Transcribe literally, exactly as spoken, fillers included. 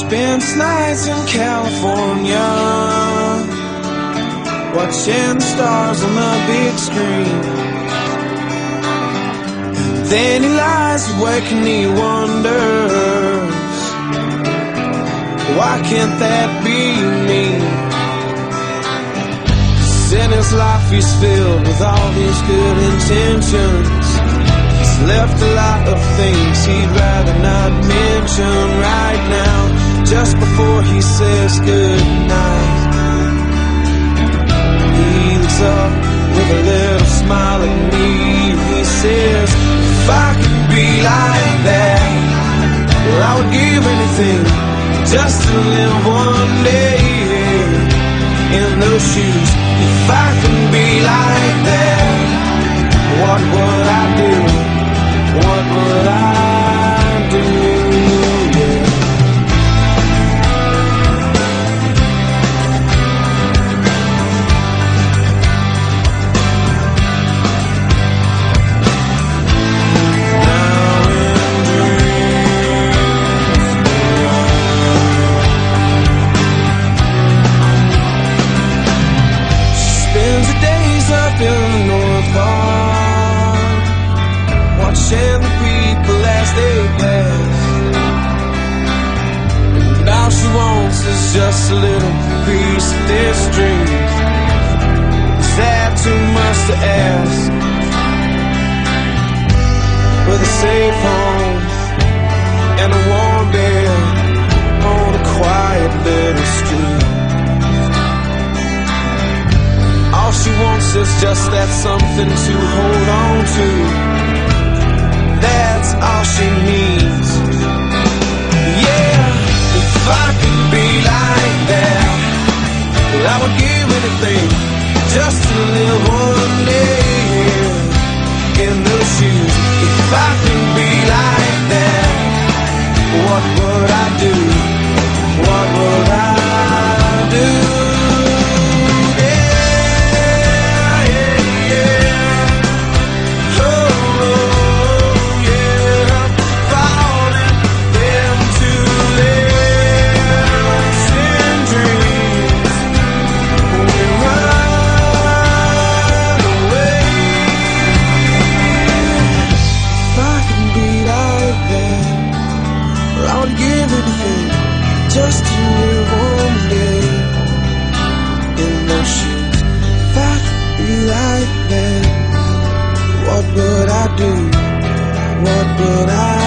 Spent nights in California, watching the stars on the big screen. And then he lies awake and he wonders, why can't that be me? 'Cause in his life he's filled with all these good intentions. He's left a lot of things he'd rather not mention right now, just before he says goodnight. He looks up with a little smile at me. He says, if I could be like that, well, I would give anything just to live one day in those shoes. If I could be like that, what would I do? What would I do? Yeah. In the North Park, watching the people as they pass, and all she wants is just a little piece of this dream. Is that too much to ask? With a safe home and a warm bed on a quiet little street. All she wants is just that something to hold on to. That's all she needs. Yeah, if I could be like that, well, I would give anything just to live one day in those shoes. If I could be like that, what would I do? What would I do? Just to live one day in those shoes. If I could be like that, what would I do? What would I